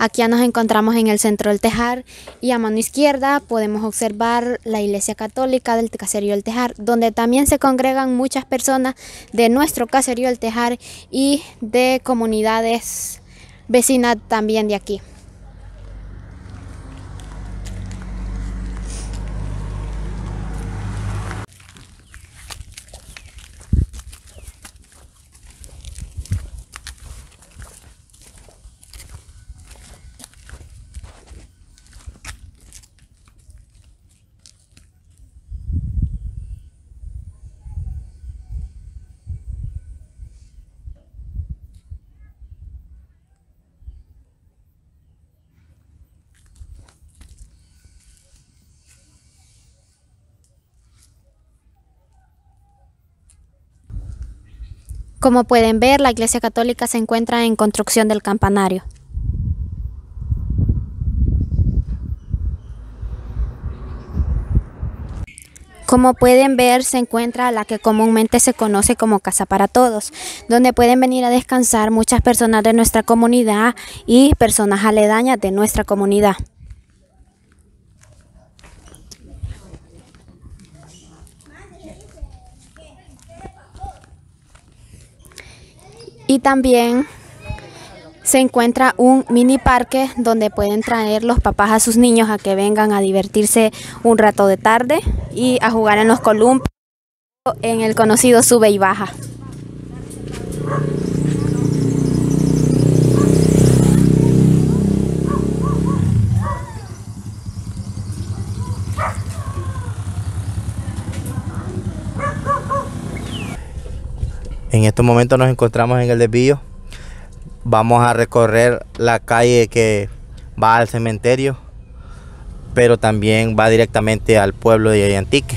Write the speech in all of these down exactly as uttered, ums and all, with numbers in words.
Aquí ya nos encontramos en el centro del Tejar y a mano izquierda podemos observar la Iglesia Católica del Caserío El Tejar, donde también se congregan muchas personas de nuestro Caserío El Tejar y de comunidades vecinas también de aquí. Como pueden ver, la Iglesia Católica se encuentra en construcción del campanario. Como pueden ver, se encuentra la que comúnmente se conoce como Casa para Todos, donde pueden venir a descansar muchas personas de nuestra comunidad y personas aledañas de nuestra comunidad. Y también se encuentra un mini parque donde pueden traer los papás a sus niños a que vengan a divertirse un rato de tarde y a jugar en los columpios en el conocido sube y baja. En estos momentos nos encontramos en el desvío. Vamos a recorrer la calle que va al cementerio, pero también va directamente al pueblo de Allantique.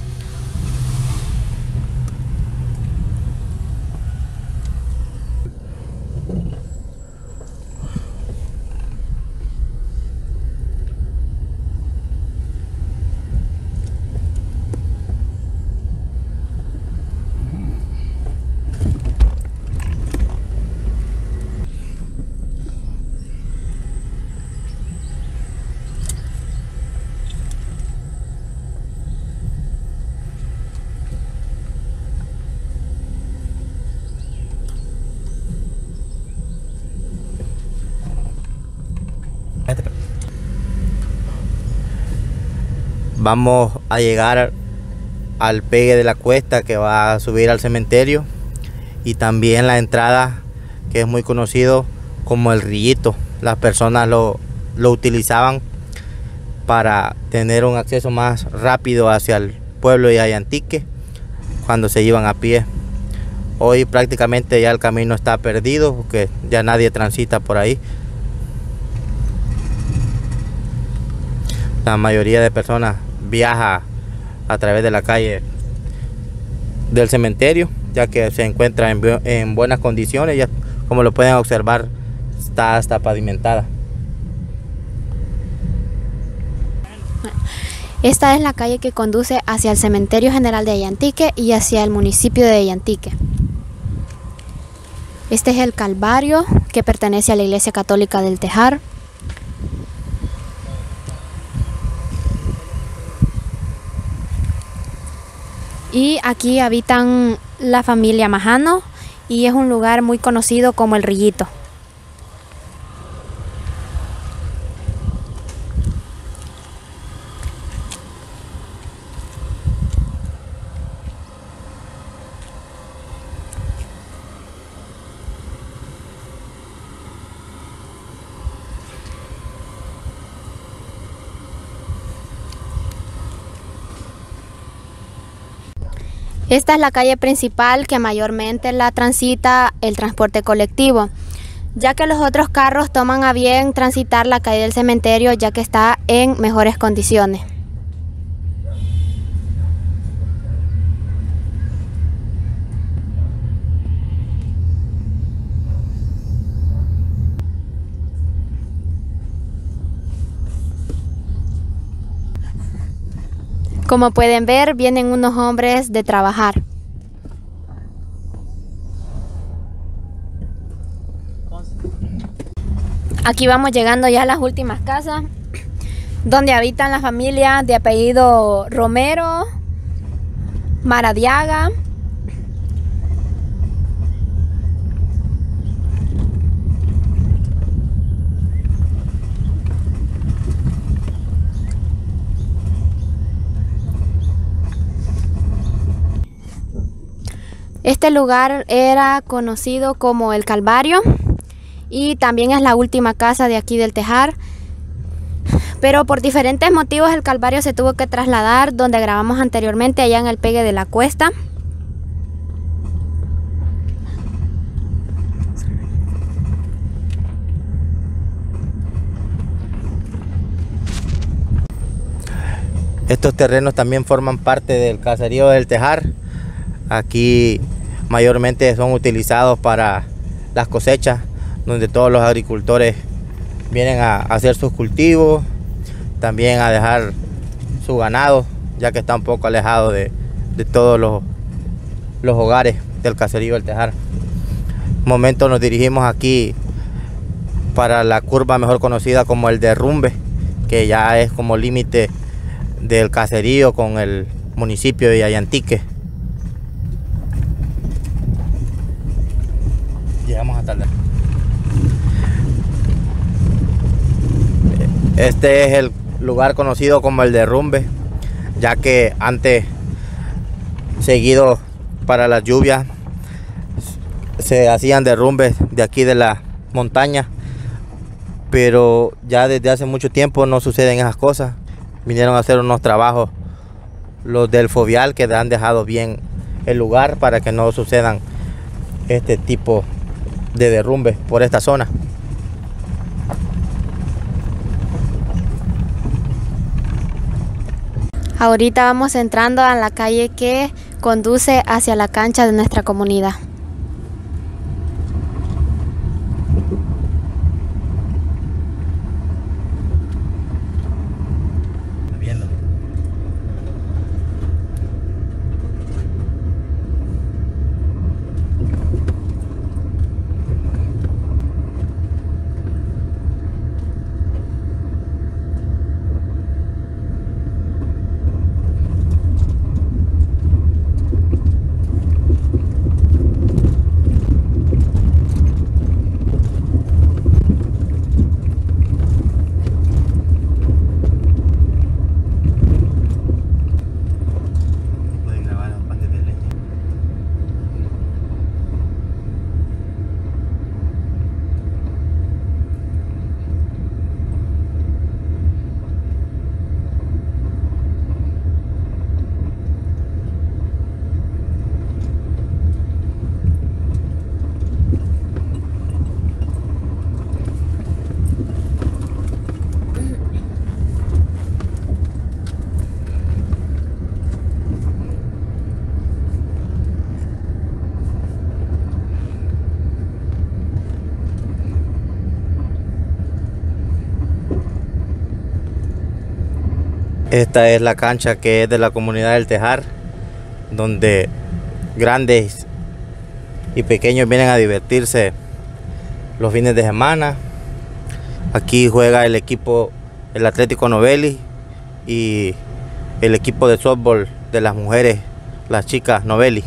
Vamos a llegar al pegue de la cuesta que va a subir al cementerio y también la entrada que es muy conocido como el Rillito. Las personas lo, lo utilizaban para tener un acceso más rápido hacia el pueblo de Allantique cuando se iban a pie. Hoy prácticamente ya el camino está perdido porque ya nadie transita por ahí. La mayoría de personas viaja a través de la calle del cementerio, ya que se encuentra en, en buenas condiciones. Ya, como lo pueden observar, está hasta pavimentada. Esta es la calle que conduce hacia el Cementerio General de Allantique y hacia el municipio de Allantique. Este es el Calvario, que pertenece a la Iglesia Católica del Tejar. Y aquí habitan la familia Majano y es un lugar muy conocido como el Rillito. Esta es la calle principal que mayormente la transita el transporte colectivo, ya que los otros carros toman a bien transitar la calle del cementerio ya que está en mejores condiciones. Como pueden ver, vienen unos hombres de trabajar. Aquí vamos llegando ya a las últimas casas donde habitan las familias de apellido Romero, Maradiaga. Este lugar era conocido como el Calvario y también es la última casa de aquí del Tejar, pero por diferentes motivos el Calvario se tuvo que trasladar donde grabamos anteriormente, allá en el Pegue de la Cuesta. Estos terrenos también forman parte del caserío del Tejar. Aquí mayormente son utilizados para las cosechas, donde todos los agricultores vienen a hacer sus cultivos, también a dejar su ganado, ya que está un poco alejado de, de todos los, los hogares del caserío del Tejar. Un momento nos dirigimos aquí para la curva mejor conocida como el Derrumbe, que ya es como límite del caserío con el municipio de Allantique. Llegamos a tarde. Este es el lugar conocido como el Derrumbe, ya que antes, seguido para las lluvias, se hacían derrumbes de aquí de la montaña, pero ya desde hace mucho tiempo no suceden esas cosas. Vinieron a hacer unos trabajos los del Fovial, que han dejado bien el lugar para que no sucedan este tipo de derrumbes por esta zona. Ahorita vamos entrando a la calle que conduce hacia la cancha de nuestra comunidad. Esta es la cancha que es de la comunidad del Tejar, donde grandes y pequeños vienen a divertirse los fines de semana. Aquí juega el equipo, el Atlético Novelli, y el equipo de softball de las mujeres, las chicas Novelli.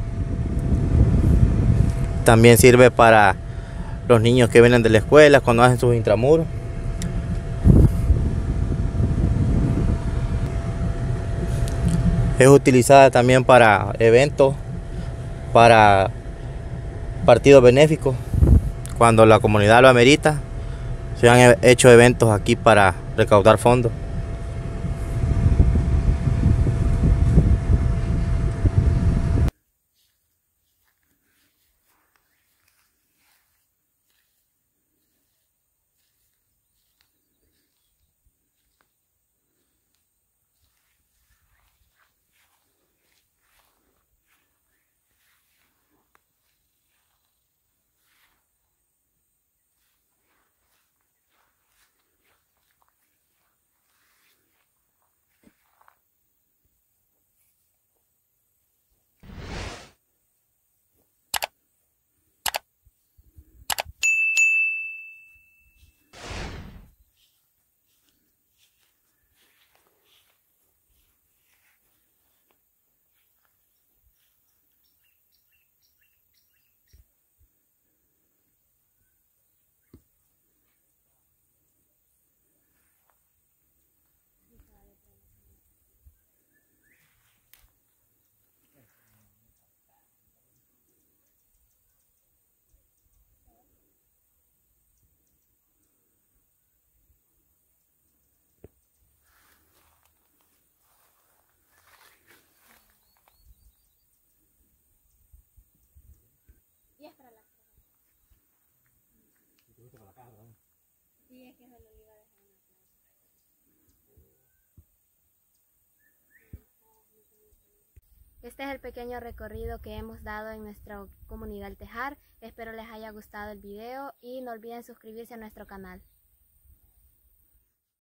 También sirve para los niños que vienen de la escuela cuando hacen sus intramuros. Es utilizada también para eventos, para partidos benéficos. Cuando la comunidad lo amerita, se han hecho eventos aquí para recaudar fondos. es que se lo iba a dejar en la plaza. Este es el pequeño recorrido que hemos dado en nuestra comunidad El Tejar. Espero les haya gustado el video y no olviden suscribirse a nuestro canal.